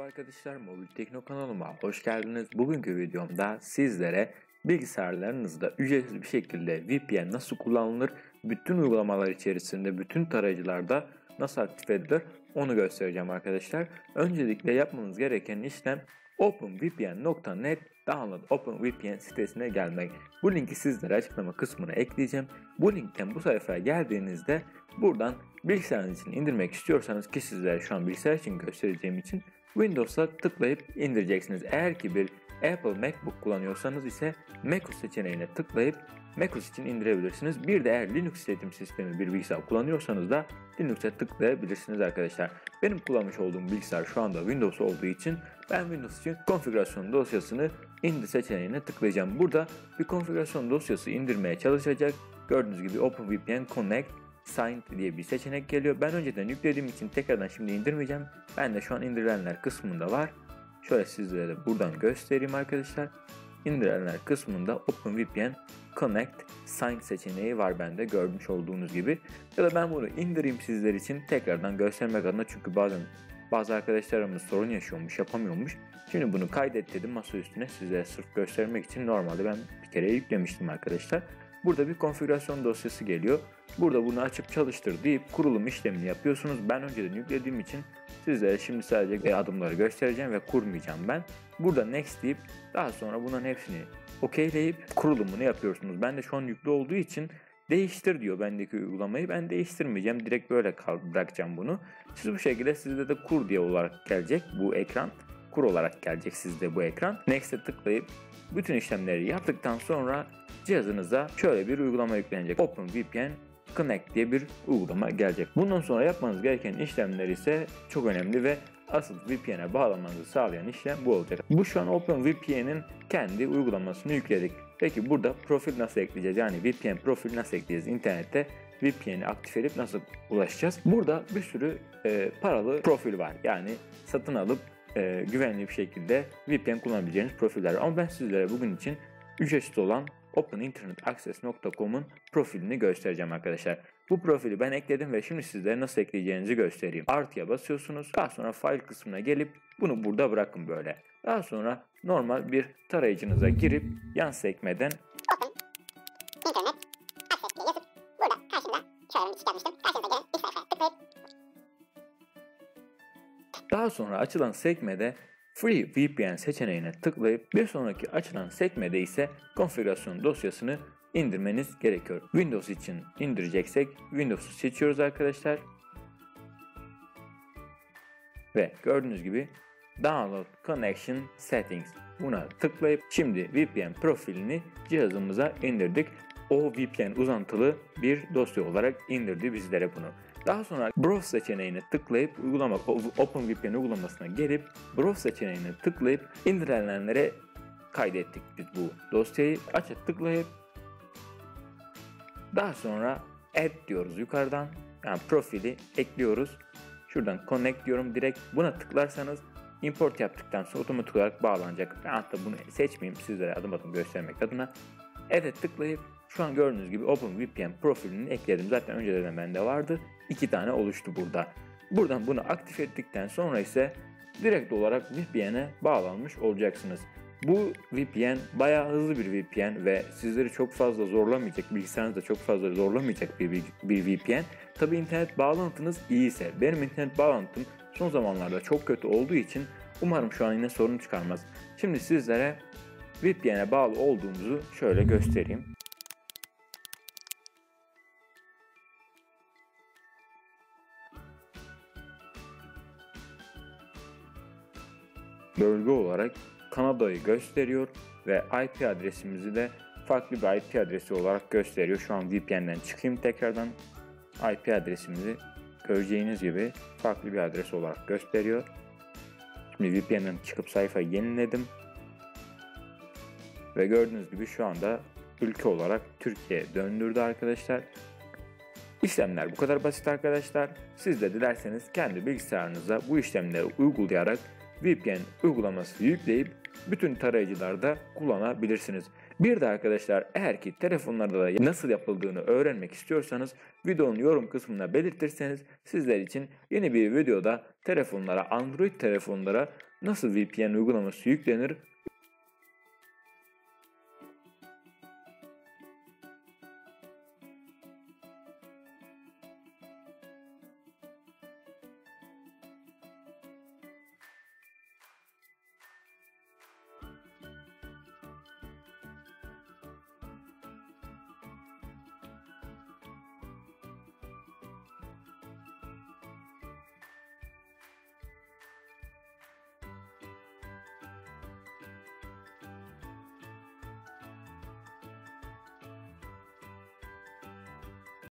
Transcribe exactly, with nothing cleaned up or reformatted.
Arkadaşlar, Mobil Tekno kanalıma hoş geldiniz. Bugünkü videomda sizlere bilgisayarlarınızda ücretsiz bir şekilde V P N nasıl kullanılır, bütün uygulamalar içerisinde, bütün tarayıcılarda nasıl aktif edilir onu göstereceğim arkadaşlar. Öncelikle yapmanız gereken işlem openvpn nokta net download openvpn sitesine gelmek. Bu linki sizlere açıklama kısmına ekleyeceğim. Bu linkten bu sayfaya geldiğinizde buradan bilgisayarınız için indirmek istiyorsanız, ki sizlere şu an bilgisayar için göstereceğim için Windows'a tıklayıp indireceksiniz. Eğer ki bir Apple MacBook kullanıyorsanız ise macOS seçeneğine tıklayıp macOS için indirebilirsiniz. Bir de eğer Linux işletim sistemi bir bilgisayar kullanıyorsanız da Linux'e tıklayabilirsiniz arkadaşlar. Benim kullanmış olduğum bilgisayar şu anda Windows olduğu için ben Windows için konfigürasyon dosyasını indir seçeneğine tıklayacağım. Burada bir konfigürasyon dosyası indirmeye çalışacak. Gördüğünüz gibi OpenVPN Connect Signed diye bir seçenek geliyor. Ben önceden yüklediğim için tekrardan şimdi indirmeyeceğim. Ben de şu an indirilenler kısmında var. Şöyle sizlere de buradan göstereyim arkadaşlar. İndirilenler kısmında OpenVPN Connect Signed seçeneği var bende, görmüş olduğunuz gibi. Ya da ben bunu indireyim sizler için tekrardan göstermek adına, çünkü bazen bazı arkadaşlarımız sorun yaşıyormuş, yapamıyormuş. Şimdi bunu kaydet dedim masa üstüne, sizlere sırf göstermek için. Normalde ben bir kere yüklemiştim arkadaşlar. Burada bir konfigürasyon dosyası geliyor. Burada bunu açıp çalıştır deyip kurulum işlemini yapıyorsunuz. Ben önceden yüklediğim için sizlere şimdi sadece adımları göstereceğim ve kurmayacağım ben. Burada next deyip daha sonra bunların hepsini okeyleyip kurulumunu yapıyorsunuz. Ben de şu an yüklü olduğu için değiştir diyor bendeki uygulamayı. Ben değiştirmeyeceğim. Direkt böyle bırakacağım bunu. Siz bu şekilde sizde de kur diye olarak gelecek bu ekran. Kur olarak gelecek sizde bu ekran. Next'e tıklayıp bütün işlemleri yaptıktan sonra cihazınıza şöyle bir uygulama yüklenecek. OpenVPN Connect diye bir uygulama gelecek. Bundan sonra yapmanız gereken işlemler ise çok önemli ve asıl V P N'e bağlamanızı sağlayan işlem bu olacak. Bu şu an OpenVPN'in kendi uygulamasını yükledik. Peki burada profil nasıl ekleyeceğiz? Yani V P N profil nasıl ekleyeceğiz? İnternette V P N'i aktif edip nasıl ulaşacağız? Burada bir sürü e, paralı profil var. Yani satın alıp e, güvenli bir şekilde V P N kullanabileceğiniz profiller var. Ama ben sizlere bugün için ücretsiz olan open internet access nokta com'un profilini göstereceğim arkadaşlar. Bu profili ben ekledim ve şimdi sizlere nasıl ekleyeceğinizi göstereyim. Artıya basıyorsunuz. Daha sonra file kısmına gelip bunu burada bırakın böyle. Daha sonra normal bir tarayıcınıza girip yan sekmeden internet access diye yazıp burada karşımda şöyle bir çık yapmıştım. Karşımda gelen ilk sayfaya tıklayıp daha sonra açılan sekmede Free V P N seçeneğine tıklayıp bir sonraki açılan sekmede ise konfigürasyon dosyasını indirmeniz gerekiyor. Windows için indireceksek Windows'u seçiyoruz arkadaşlar. Ve gördüğünüz gibi Download Connection Settings, buna tıklayıp şimdi V P N profilini cihazımıza indirdik. O V P N uzantılı bir dosya olarak indirdi bizlere bunu. Daha sonra Browse seçeneğine tıklayıp uygulama OpenVPN uygulamasına gelip Browse seçeneğine tıklayıp indirilenlere kaydettik biz bu dosyayı. Aça tıklayıp daha sonra Add diyoruz yukarıdan. Yani profili ekliyoruz. Şuradan Connect diyorum direkt. Buna tıklarsanız import yaptıktan sonra otomatik olarak bağlanacak. Ben hatta bunu seçmeyeyim sizlere adım adım göstermek adına. Add'e tıklayıp şu an gördüğünüz gibi OpenVPN profilini ekledim. Zaten önceden bende vardı. İki tane oluştu burada. Buradan bunu aktif ettikten sonra ise direkt olarak V P N'e bağlanmış olacaksınız. Bu V P N bayağı hızlı bir V P N ve sizleri çok fazla zorlamayacak, bilgisayarınızda çok fazla zorlamayacak bir, bir, bir V P N. Tabi internet bağlantınız iyiyse. Benim internet bağlantım son zamanlarda çok kötü olduğu için umarım şu an yine sorun çıkarmaz. Şimdi sizlere V P N'e bağlı olduğumuzu şöyle göstereyim. Bölge olarak Kanada'yı gösteriyor ve I P adresimizi de farklı bir I P adresi olarak gösteriyor. Şu an V P N'den çıkayım tekrardan. I P adresimizi göreceğiniz gibi farklı bir adres olarak gösteriyor. Şimdi V P N'den çıkıp sayfayı yeniledim. Ve gördüğünüz gibi şu anda ülke olarak Türkiye döndürdü arkadaşlar. İşlemler bu kadar basit arkadaşlar. Siz de dilerseniz kendi bilgisayarınıza bu işlemleri uygulayarak V P N uygulaması yükleyip bütün tarayıcılarda kullanabilirsiniz. Bir de arkadaşlar, eğer ki telefonlarda da nasıl yapıldığını öğrenmek istiyorsanız videonun yorum kısmına belirtirseniz sizler için yeni bir videoda telefonlara, Android telefonlara nasıl V P N uygulaması yüklenir